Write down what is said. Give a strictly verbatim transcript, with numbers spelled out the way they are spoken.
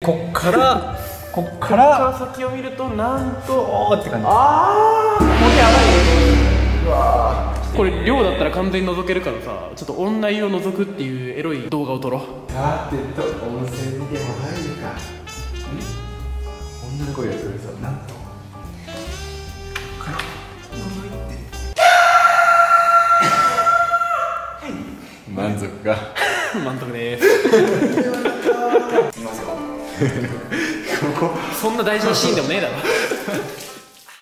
こっからこっから先を見るとなんとおーって感じ。ああこれやばいね。うわこれ量だったら完全に覗けるからさ、ちょっと女湯を覗くっていうエロい動画を撮ろう。 さてと温泉にでも入るか。女の声がするぞ。なんと満足か。 満足でーす。 いきますよ。ここそんな大事なシーンでもねえだろ。